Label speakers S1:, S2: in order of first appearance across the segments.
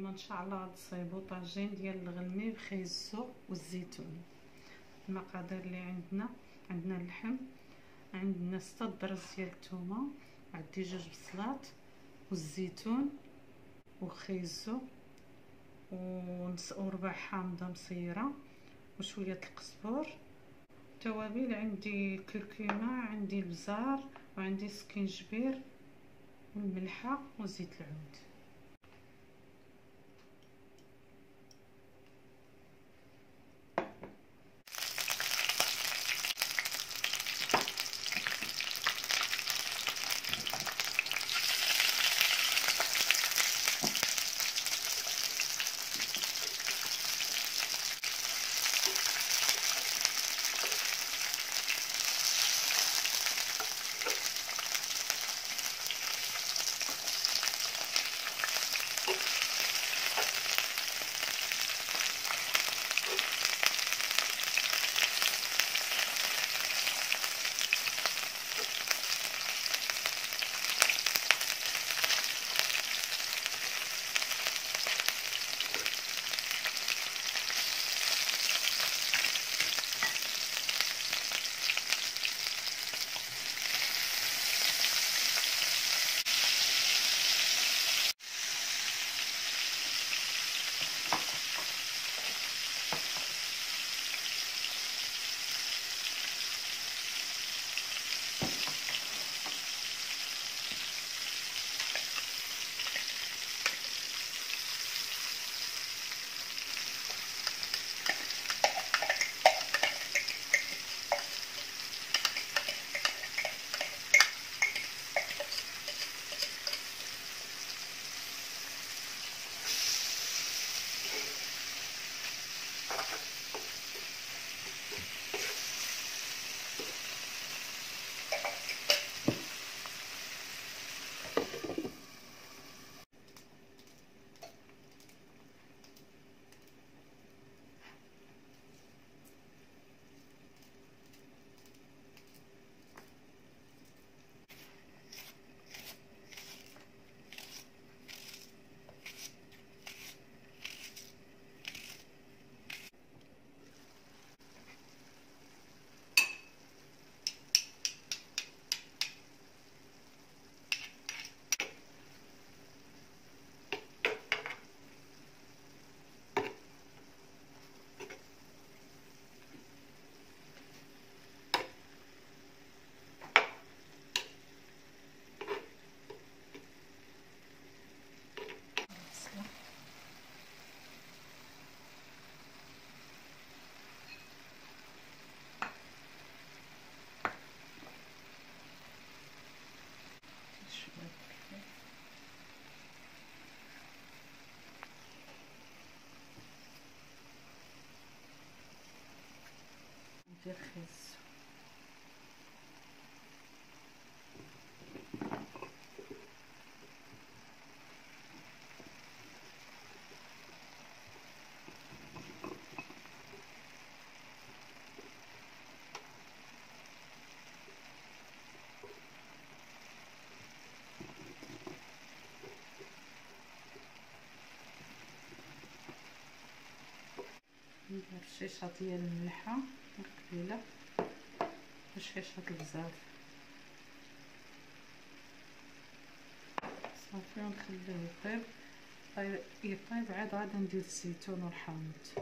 S1: ان شاء الله غنصايبو طاجين ديال الغلمي بخيزو والزيتون. المقادير اللي عندنا اللحم، عندنا 6 درز ديال الثومه، عندي 2 بصلات والزيتون وخيزو وربع حامضه مصيره وشويه القزبر. توابل عندي الكركمه، عندي البزار، وعندي سكينجبير والملحه وزيت العود. ندير خيز ندير شيشه ديال الملحه قليله وشيشه البزار صافي، ونخليه يطيب عاد غادي ندير الزيتون والحامض.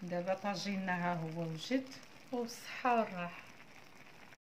S1: دابا طاجيننا ها هو وجد، وبالصحه والراحه.